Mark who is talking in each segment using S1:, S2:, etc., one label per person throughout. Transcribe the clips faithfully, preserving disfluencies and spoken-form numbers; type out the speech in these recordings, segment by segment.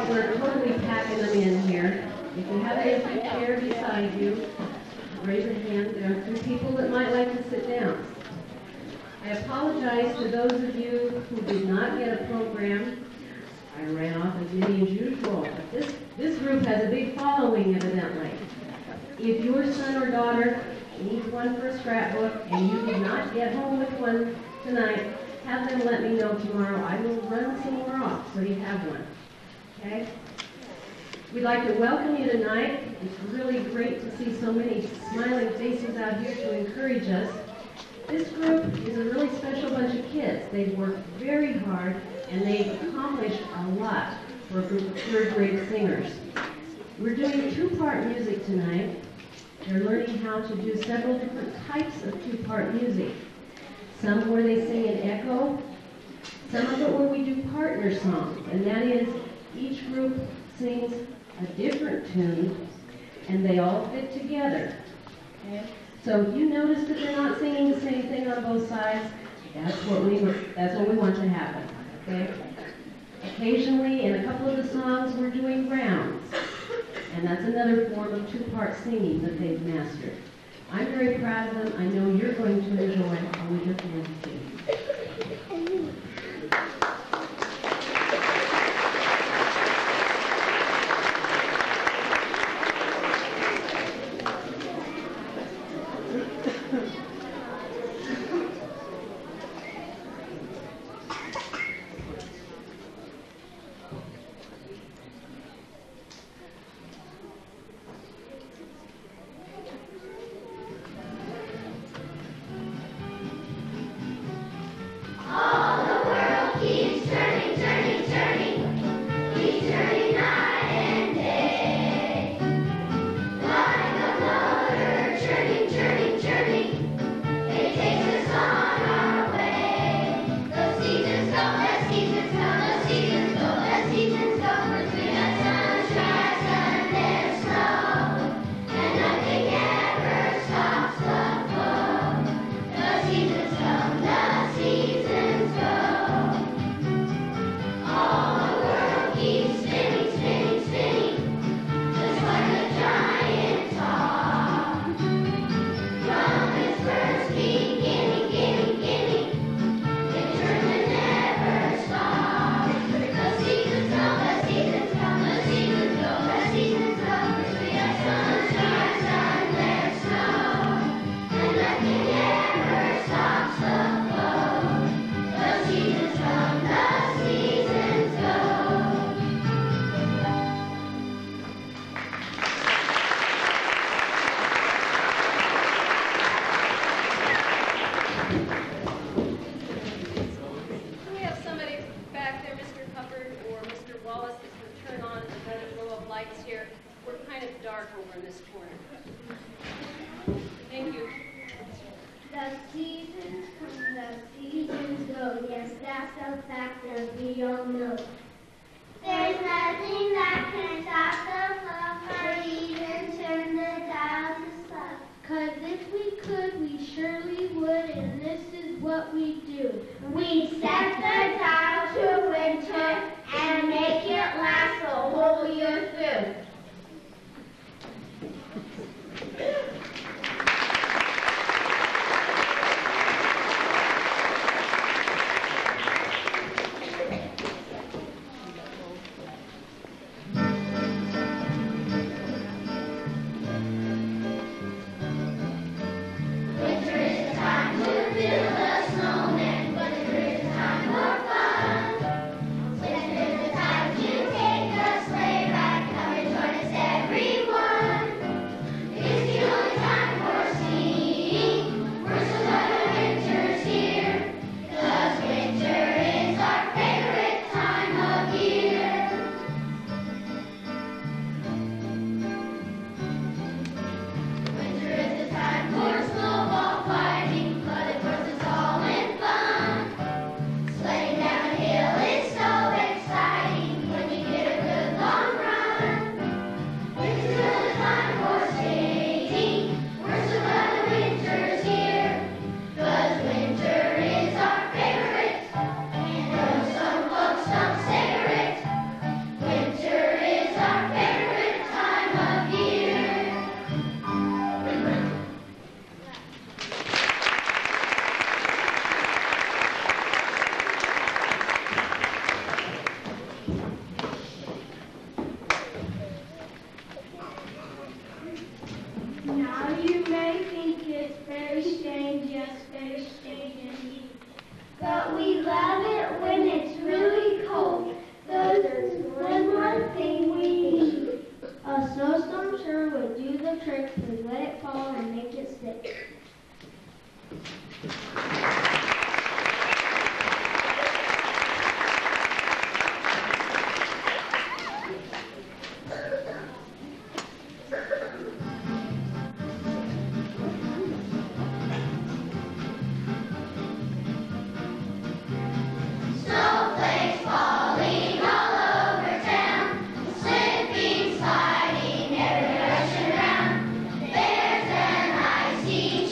S1: we're totally packing them in here. If you have an empty chair beside you, raise a hand. There are some people that might like to sit down. I apologize to those of you who did not get a program. I ran off as many as usual. But this, this group has a big following, evidently. If your son or daughter needs one for a scrapbook and you did not get home with one tonight, have them let me know tomorrow. I will run some more off so you have one. Okay? We'd like to welcome you tonight. It's really great to see so many smiling faces out here to encourage us. This group is a really special bunch of kids. They've worked very hard and they've accomplished a lot for a group of third grade singers. We're doing two-part music tonight. They're learning how to do several different types of two-part music. Some where they sing in echo, some of it where we do partner songs, and that is each group sings a different tune and they all fit together. Okay? So if you notice that they're not singing the same thing on both sides, that's what we that's what we want to happen. Okay? Occasionally, in a couple of the songs, we're doing rounds, and that's another form of two-part singing that they've mastered. I'm very proud of them. I know you're going to enjoy all of your fans too.
S2: Winter is the time to build a snowman, but spring is the time but we love it when it's really cold. So there's one more thing we need. A snowstorm sure would do the trick. We let it fall and make it stick.
S3: Snowflakes falling all over town, slipping, sliding every direction round. There's an icy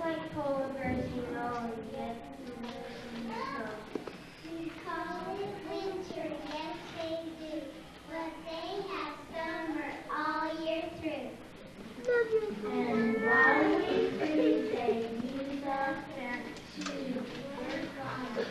S2: like polar bears, you know, and get through the snow.
S3: We call it winter, yes they do, but they have summer all year through.
S2: And while we freeze, they use our fan to work on the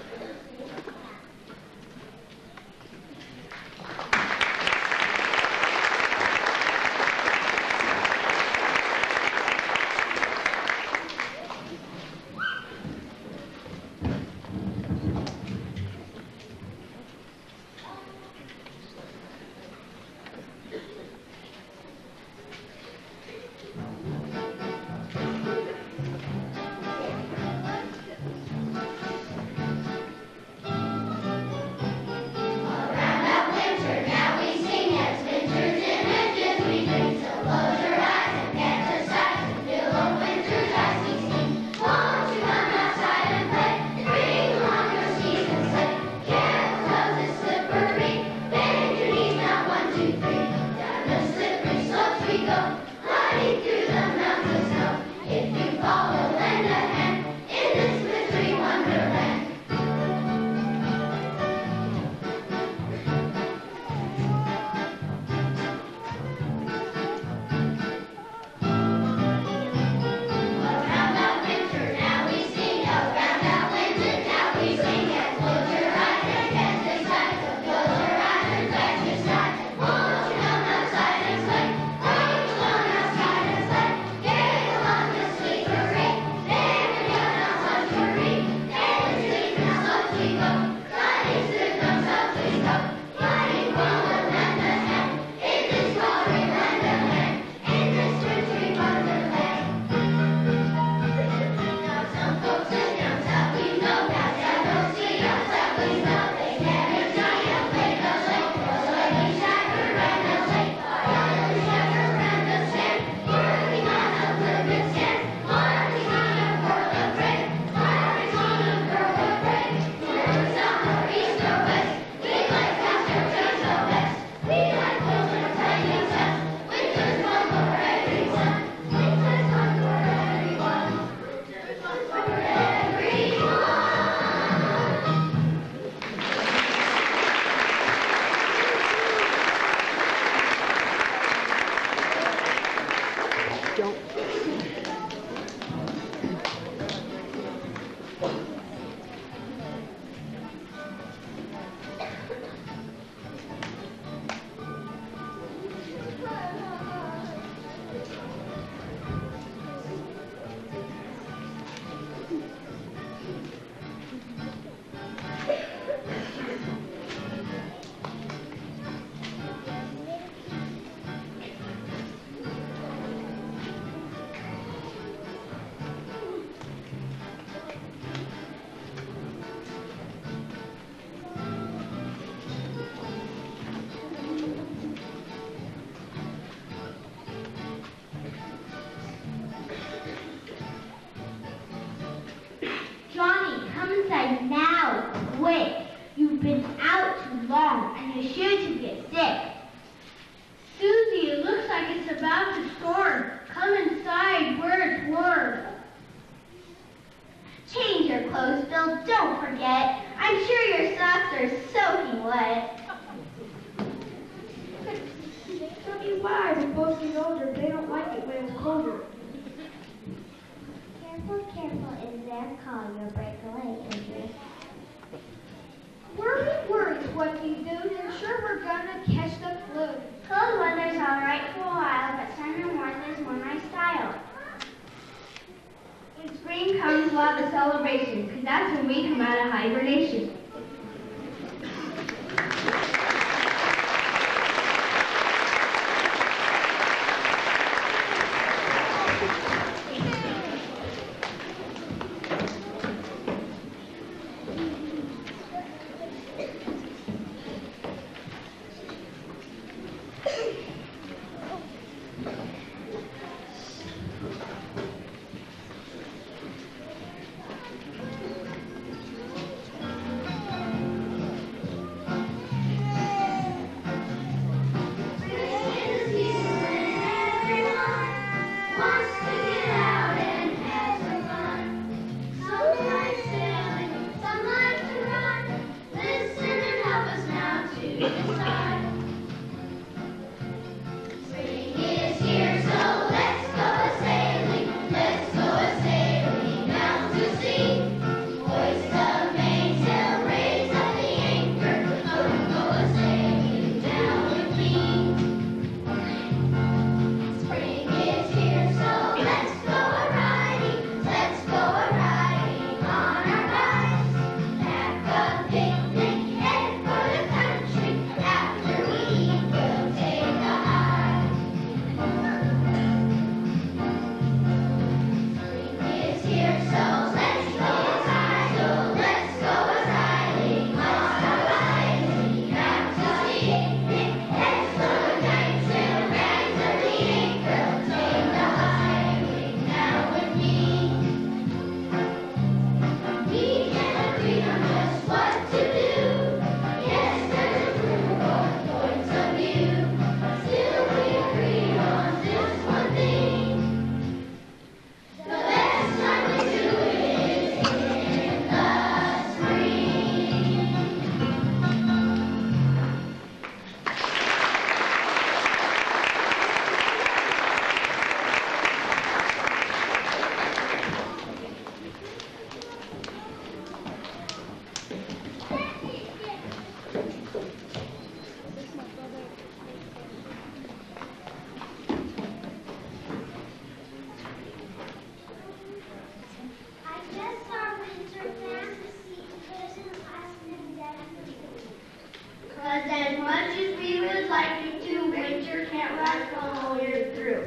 S2: Because as much as we would like it to, winter can't last the whole year through.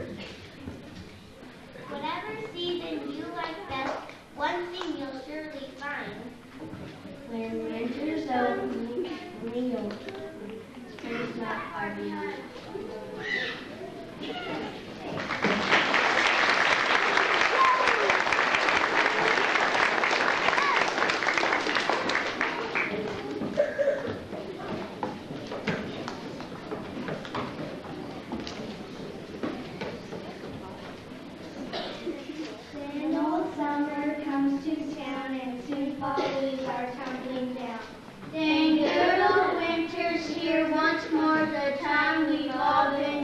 S3: Whatever season you like best, one thing you'll surely find.
S2: When winter's over, we know spring's not far behind.
S3: Then old summer comes to town and soon fall leaves are tumbling down.
S2: Then good old winter's here once more, the time we've all been